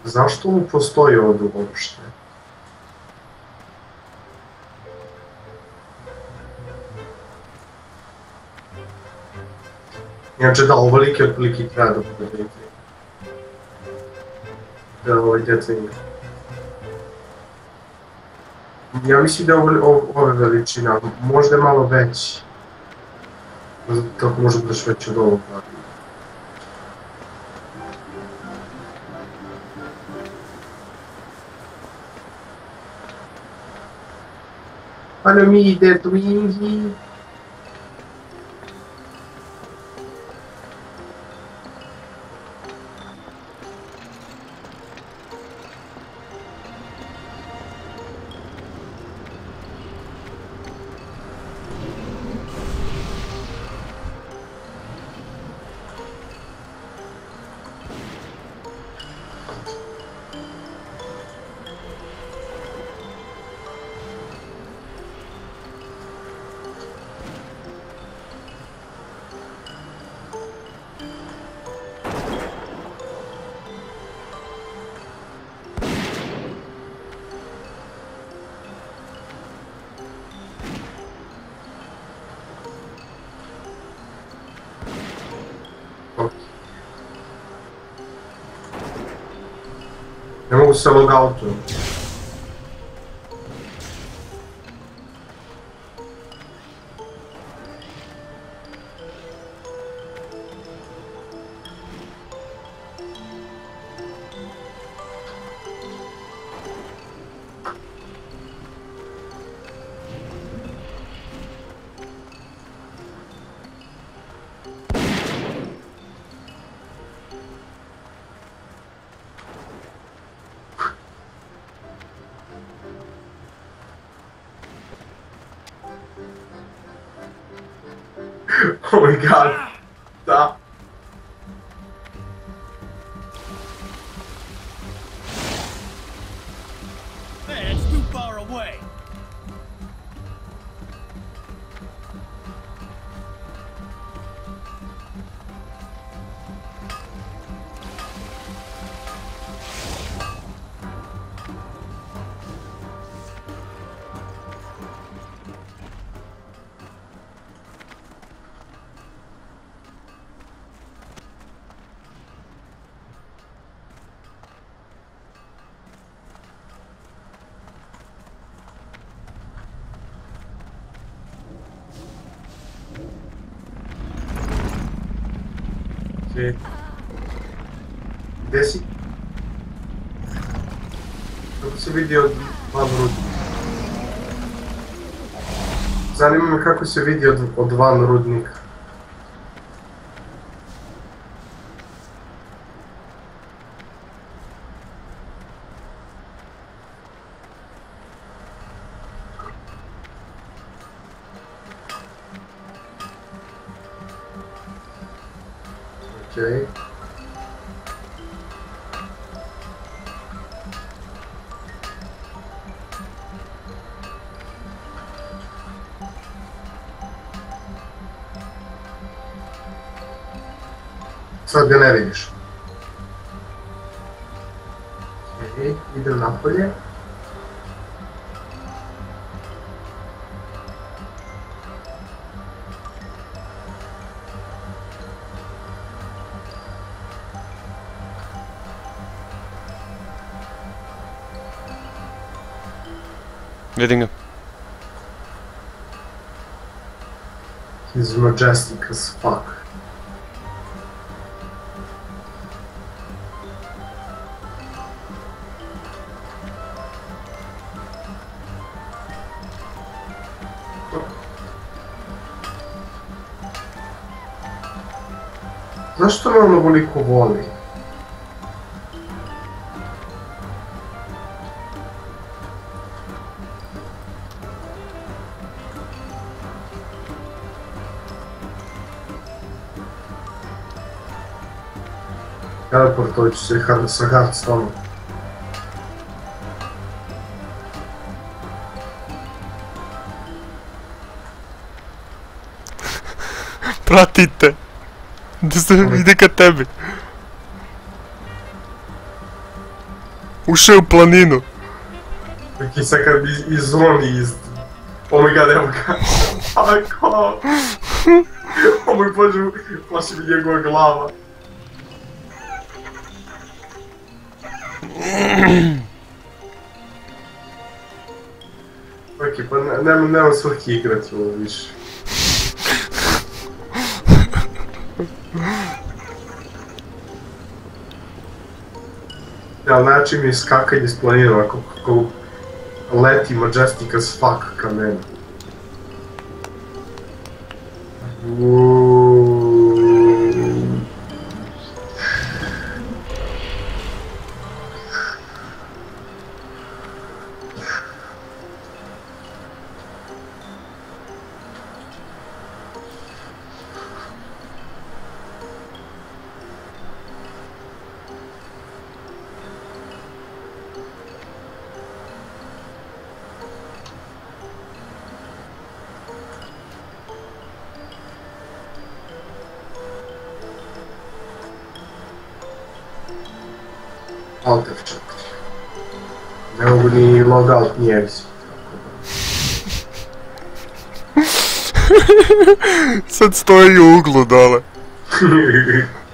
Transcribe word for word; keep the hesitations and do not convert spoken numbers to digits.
Zašto mu postoji ovdje uopšte? Inače da, ovoliki otprilike treba da bude Deathwing. Da je ovaj Deathwing. Ja mislim da je ove veličina, možda je malo veći. Kako može budeš veći od ovog gledanja. Follow me, Deathwing. Ne mogu se logoutu. Oh my god. Stop. Man, it's too far away. Gdje si? Kako se vidi od van rudnika? Zanima me kako se vidi od, od van rudnika. Okej. Sad ga ne vidiš. Okej, idem napolje. Vidim ga. He's majestic as fuck. Zašto me on ovoliko voli? Teleportować się z Hardstone'u. Pratite! Da se ide ka tebi. Ušao u planinu. Taki sad kad bi izroni iz... Oh my god, evo ga. Ako? O moj bože, plaši mi njegova glava. Ok, pa ne- nema, nema svrhe igrati ovo više. Ja, način mi je skakanje s planina, ako, ako leti majestic as fuck ka meni. Uuuu. Alter četiri. Ne mogu ni logout ni exit. Sad stoji u uglu dole. Tako da.